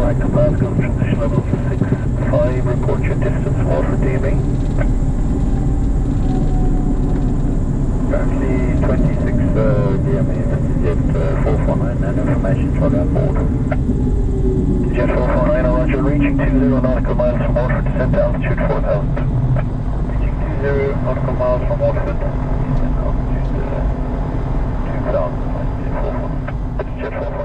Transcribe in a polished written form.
Right, Glasgow, transition level 65, report your distance, Waterford DB. Currently 26 DME, jet 449, and information log on board. Jet 449, Roger, reaching 20 nautical miles from Waterford, descent altitude 4000. Reaching 20 nautical miles from Waterford, descent altitude 2000, jet 449.